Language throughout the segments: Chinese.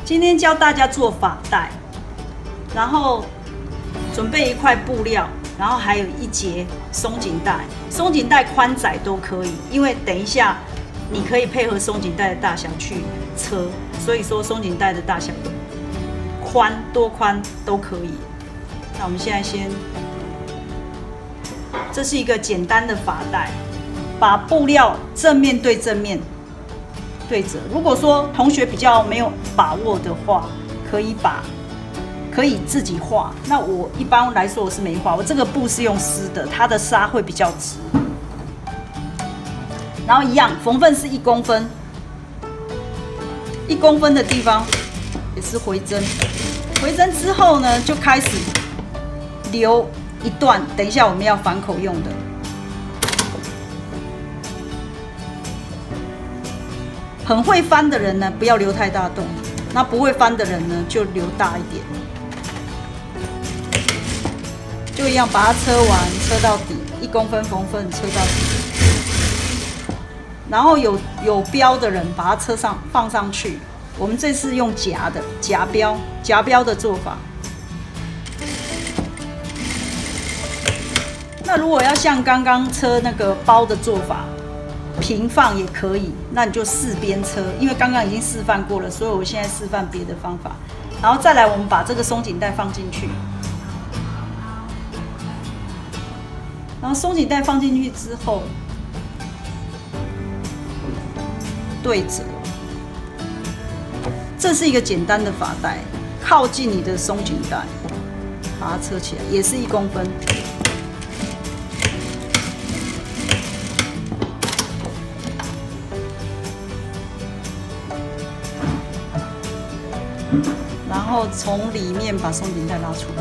今天教大家做发带，然后准备一块布料，然后还有一节松紧带，松紧带宽窄都可以，因为等一下你可以配合松紧带的大小去车，所以说松紧带的大小多宽都可以。那我们现在这是一个简单的发带，把布料正面对正面对折。如果说同学比较没有把握的话，可以自己画。那我一般来说我是没画，我这个布是用丝的，它的纱会比较直。然后一样，缝份是1公分，1公分的地方也是回针。回针之后呢，就开始留一段，等一下我们要反口用的。很会翻的人呢，不要留太大洞；那不会翻的人呢，就留大一点。就一样，把它车完，车到底，1公分缝份车到底。然后有标的人，把它放上去。我们这次用夹标的做法。那如果要像刚刚车那个包的做法，平放也可以，那你就4边车，因为刚刚已经示范过了，所以我现在示范别的方法。然后再来，我们把这个松紧带放进去，然后松紧带放进去之后，对折。这是一个简单的发带，靠近你的松紧带，把它车起来，也是1公分。然后从里面把松紧带拉出来。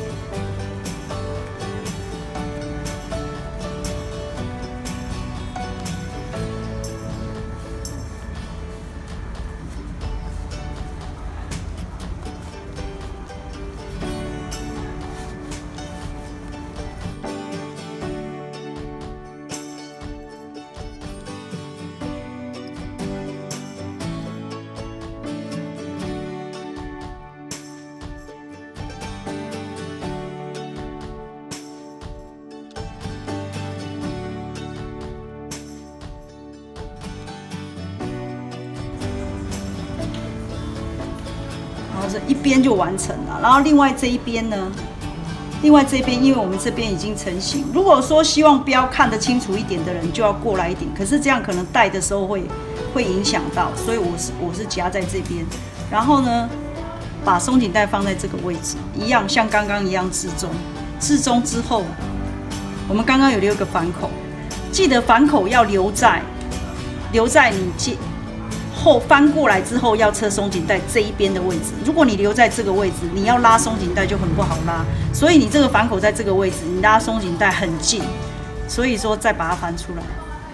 然后这一边就完成了，然后另外这一边呢，因为我们这边已经成型。如果说希望标看得清楚一点的人，就要过来一点。可是这样可能戴的时候会影响到，所以我是夹在这边。然后呢，把松紧带放在这个位置，一样像刚刚一样置中。置中之后，我们刚刚有留一个反口，记得反口要留在你后翻过来之后要车松紧带这一边的位置。如果你留在这个位置，你要拉松紧带就很不好拉。所以你这个反口在这个位置，你拉松紧带很近。所以说再把它翻出来。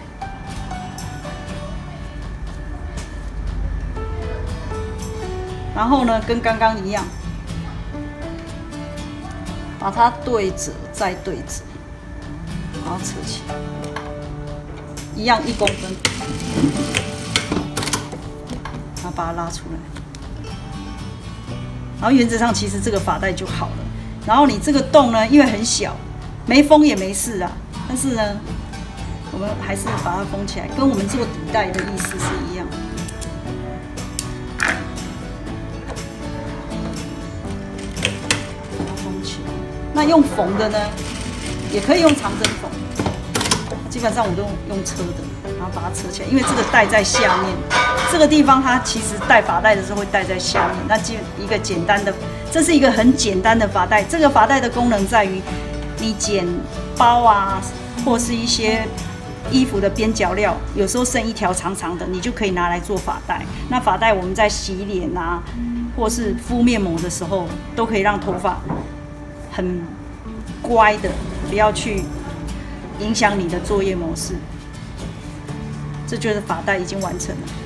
然后呢，跟刚刚一样，把它对折再对折，然后扯起来，一样1公分。然后把它拉出来，然后原则上其实这个发带就好了。然后你这个洞呢，因为很小，没封也没事啊。但是呢，我们还是把它封起来，跟我们做底带的意思是一样。把它封起来。那用缝的呢，也可以用长针缝，基本上我都用车的，然后把它车起来，因为这个带在下面。这个地方它其实戴发带的时候会戴在下面，那就一个简单的，这是一个很简单的发带。这个发带的功能在于，你剪包啊，或是一些衣服的边角料，有时候剩一条长长的，你就可以拿来做发带。那发带我们在洗脸啊，或是敷面膜的时候，都可以让头发很乖的，不要去影响你的作业模式。这就是发带已经完成了。